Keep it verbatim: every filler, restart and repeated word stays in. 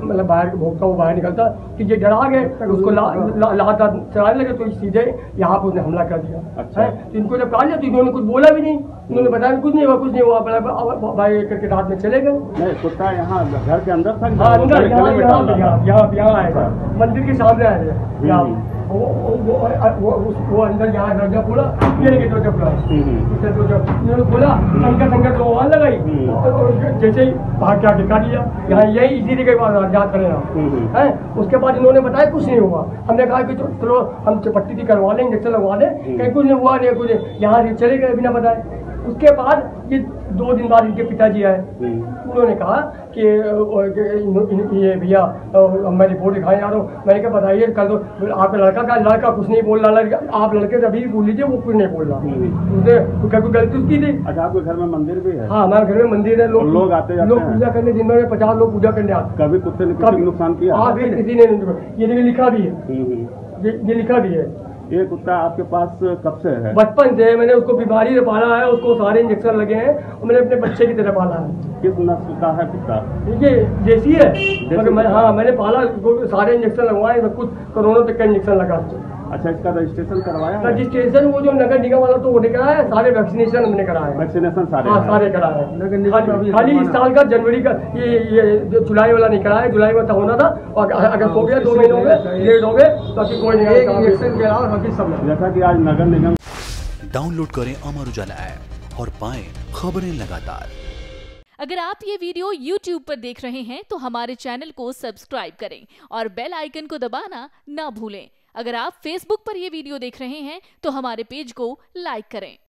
मतलब बाहर भोगता वो बाहर निकलता कि ये डरा गए, उसको लात चलाने लगे तो सीधे यहाँ पर उसने हमला कर दिया। अच्छा है, तो इनको जब कहा लिया तो इन्होंने कुछ बोला भी नहीं, उन्होंने बताया कुछ नहीं हुआ, कुछ नहीं हुआ, भाई करके रात में चले गए। कुत्ता यहाँ घर के अंदर था? हाँ अंदर, यहाँ यहाँ यहाँ आए थे, मंदिर के सामने आए थे यहाँ। वो वो वो वो अंदर यहाँ दरवाजा खोला, ये लेके दरवाजा खुला, उन्होंने खोला, शंकर शंकर दो आवाज लगाई, जैसे ही भाग के आके काट लिया। यहाँ यही इसी के बाद याद करें है। उसके बाद इन्होंने बताया कुछ नहीं हुआ। हमने कहा कि चलो हम पट्टी थी करवा लें, इंजेक्शन लगवा लें, कहीं कुछ नहीं हुआ, नहीं कुछ यहाँ चले गए बिना बताए। उसके बाद ये दो दिन बाद इनके पिताजी आए, उन्होंने कहा कि ये भैया मैं रिपोर्ट दिखाने जा रहा हूँ। मैंने कहा बताइए कर दो, आपका लड़का का लड़का कुछ नहीं बोल रहा, लड़का आप लड़के से अभी बोल लीजिए, वो कुछ नहीं बोल रहा, उसने कोई गलती उसकी थी। अच्छा, आपके घर में मंदिर भी है? हाँ हमारे घर में मंदिर है, लोग लोग आते लोग पूजा करने, दिन में पचास लोग पूजा करने आते। कभी कुत्ते ने कभी नुकसान किया? हाँ किसी ने, ये लिखा भी है, ये लिखा भी है। ये कुत्ता आपके पास कब से है? बचपन से। मैंने उसको बीमारी से पाला है, उसको सारे इंजेक्शन लगे हैं और मैंने अपने बच्चे की तरह पाला है। किस नस्ल का है कुत्ता? ये देसी है, मगर मैं हाँ मैंने पाला, सारे इंजेक्शन लगवाए, कुछ कोरोना तक का इंजेक्शन लगा। अच्छा, इसका रजिस्ट्रेशन करवाया? रजिस्ट्रेशन वो जो नगर निगम वाला तो वो नहीं कराया, सारे वैक्सीनेशन हमने कराया। वैक्सीनेशन सारे? हाँ सारे कराए, खाली इस साल का जनवरी का ये ये जुलाई वाला नहीं कराया, जुलाई में तो होना था, और अगस्त हो गया, दो महीने हो गए, डेढ़ हो गए, बाकी कोई नहीं इंजेक्शन के अलावा बाकी सब। जैसा कि आज नगर निगम। डाउनलोड करें अमर उजाला ऐप और पाएं खबरें लगातार। अगर आप ये वीडियो यूट्यूब पर देख रहे हैं तो हमारे चैनल को सब्सक्राइब करें और बेल आइकन को दबाना ना भूलें। अगर आप फेसबुक पर यह वीडियो देख रहे हैं तो हमारे पेज को लाइक करें।